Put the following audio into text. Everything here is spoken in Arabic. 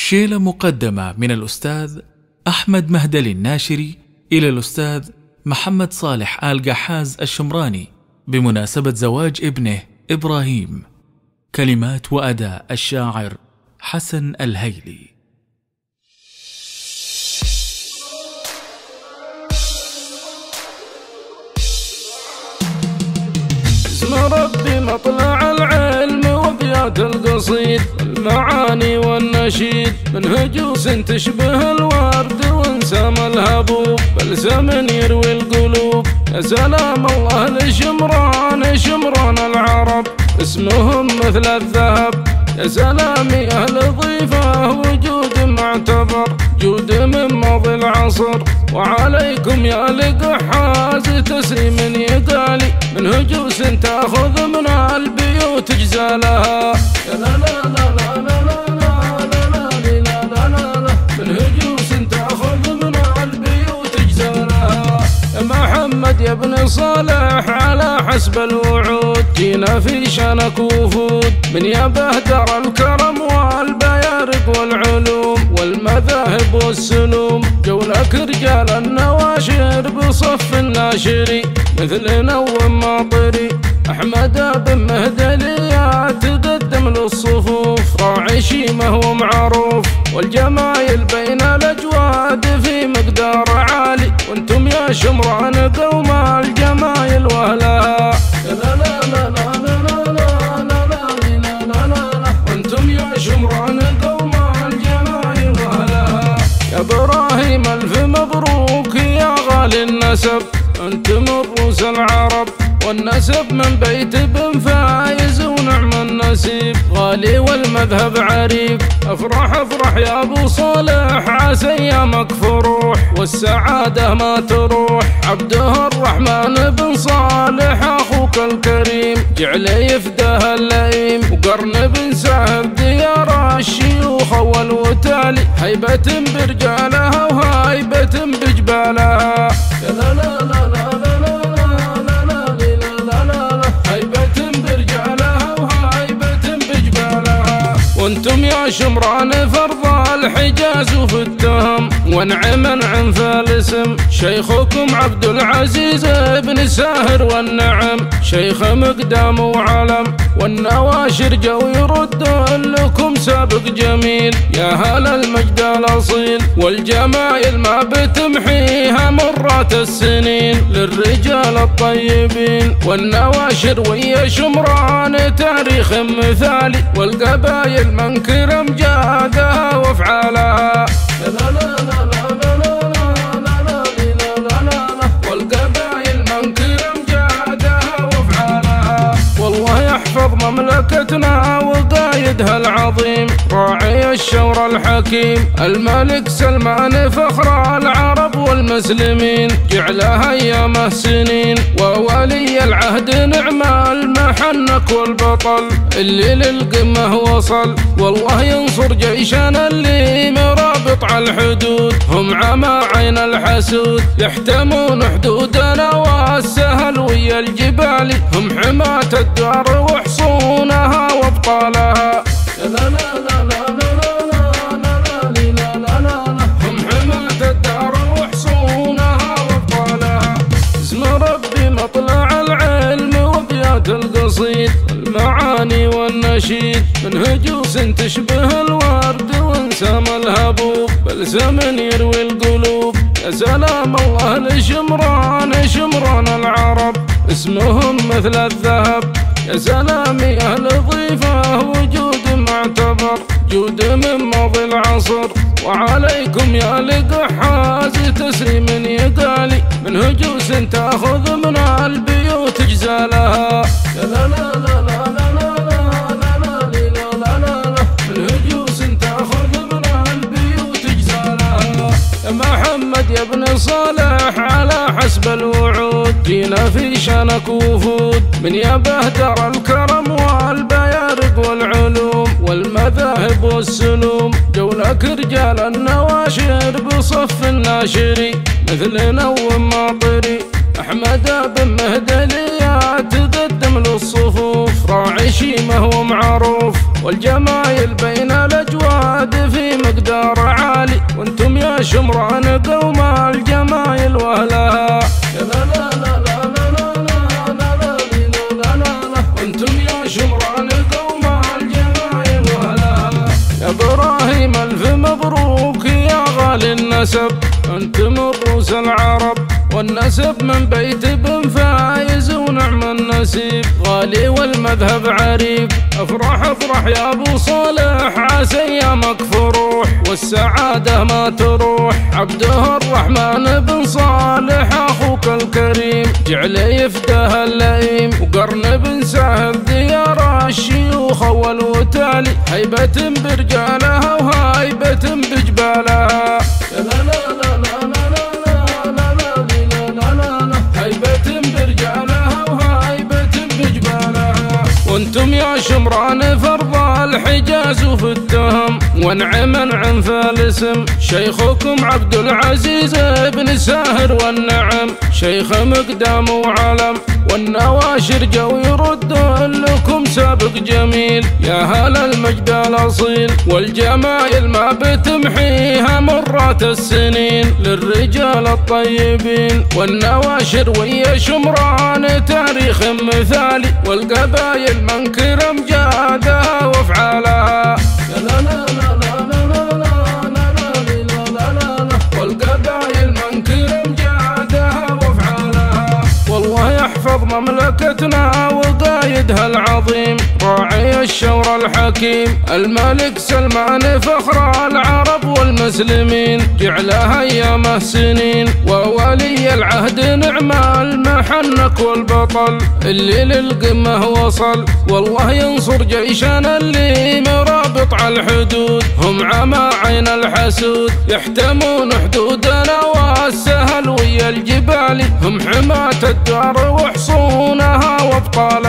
شيلة مقدمة من الأستاذ أحمد مهدلي الناشري إلى الأستاذ محمد صالح آل قحاز الشمراني بمناسبة زواج ابنه إبراهيم. كلمات وأداء الشاعر حسن الهيلي. اسم ربي مطلع العلم وابيات القصيد، المعاني والنشيد من هجوس تشبه الورد وانسام الهبوب، بلسم يروي القلوب. يا سلام الله لشمران، شمران العرب اسمهم مثل الذهب. يا سلام يا أهل ضيفه وجود معتبر، جود من ماضي العصر. وعليكم يا لقحاز تسليم يقالي، من هجوس تاخذ من البيوت جزالها. لا لا لا لا لا لا لا لا لا لا، من هجوس تاخذ من البيوت جزالها. يا محمد يا ابن صالح على حسب الوعود، جينا في شانك وفود من يابه دار الكرم والبيارق والعلوم والمذاهب والسلوم. جولك رجال النواشر بصف الناشري، مثل نوم ماطري أحمد بن مهدلي تقدم للصفوف، راعي شيمه ومعروف والجمايل بين الأجواد في مقدار عالي. وانتم يا شمران قوم الجمايل واهلها. لا لا لا لا لا لا لا لا لا، وانتم يا شمران قوم الجمايل واهلها. يا ابراهيم الف مبروك يا غالي النسب، انتم رؤوس العرب والنسب من بيت بن فايز ونعم النسيب. غالي والمذهب عريب، افرح افرح يا ابو صالح عسى ايامك فروح والسعاده ما تروح. عبده الرحمن بن صالح اخوك الكريم، جعل يفداه اللئيم. وقرن بن سهل ديار الشيوخ والوتالي، هيبة برجالها وهيبة بجبالها. لا لا لا لا وانتم يا شمران فرض الحجاز وفي التهم، ونعم عن فالسم. شيخكم عبد العزيز بن ساهر والنعم، شيخ مقدام وعلم والنواشر جو يرد لكم سابق جميل. يا هلا المجد الاصيل والجمايل ما بتمحيها مرات السنين. للرجال الطيبين والنواشر ويا شمران تاريخ مثالي، والقبايل منكر امجادها وافعالها. لا لا لا لا لا لا لا لا، والقبايل منكر امجادها وافعالها. والله يحفظ مملكتنا وقايدها العظيم، راعي الشور الحكيم الملك سلمان فخر العرب والمسلمين. جعلها ايامه سنين وولي العهد نعم المحنك والبطل اللي للقمه وصل. والله ينصر جيشنا اللي مرابط على الحدود، هم عمى عين الحسود يحتمون حدودنا والسهل ويا الجبال. هم حماة الدار وحصونها وابطالها. لا لا لا لا القصيد، المعاني والنشيد من هجوس تشبه الورد وانسام الهبوب، بلسم يروي القلوب. يا سلام الله لشمران، شمران العرب اسمهم مثل الذهب. يا سلام يا أهل ضيفه وجود معتبر، جود من ماضي العصر. وعليكم يا لقحاز تسليم يقالي، من هجوس تاخذ من البيوت جزالها. لا لا لا لا لا لا لا لا، من هجوس تاخذ من البيوت جزالها. يا محمد يا ابن صالح على حسب الوعود، جينا في شانك وفود من يابه دار الكرم والبيارق والعلوم والمذاهب والسلوم. جولك رجال النواشر بصف الناشري، مثل نوم ماطري أحمد بن مهدلي تقدم للصفوف، راعي شيمه ومعروف والجمايل بين الأجواد في مقدار شمران قوم الجمايل وأهلها. لا لا لا لا لا لا لا لا لا، وانتم يا شمران قوم الجمايل وأهلها. يا إبراهيم ألف مبروك يا غالي النسب، أنتم رؤوس العرب والنسب من بيت ابن فايز ونعم النسيب. غالي والمذهب عريب، افرح افرح يا ابو صالح، عسى ايامك فروح والسعاده ما تروح. عبده الرحمن بن صالح اخوك الكريم، جعل يفده اللئيم، وقرن بن سهل ديار الشيوخ اول وتالي. هيبه برجالها وهيبه بجبالها. لا لا لا لا وانتم يا شمران فرض الحجاز وفي التهم، ونعم انعم في الاسم. شيخكم عبد العزيز بن ساهر والنعم، شيخ مقدام وعلم، والنواشر جو يرد لكم سابق جميل. يا هلا المجد الاصيل والجمايل ما بتمحيها مرات السنين. للرجال الطيبين والنواشر ويا شمران تاريخ مثالي، والقبايل منكر امجادها وافعالها. لا لا لا لا لا لا لا، والقبايل منكر امجادها وافعالها. والله يحفظ مملكتنا وقايدها العظيم، راعي الشور الحكيم الملك سلمان فخر العرب والمسلمين. جعلها ايامه سنين وولي العهد نعم المحنك والبطل، اللي للقمه وصل. والله ينصر جيشنا اللي مرابط على الحدود، هم عمى عين الحسود يحتمون حدودنا والسهل ويا الجبال. هم حماة الدار وحصونها وابطال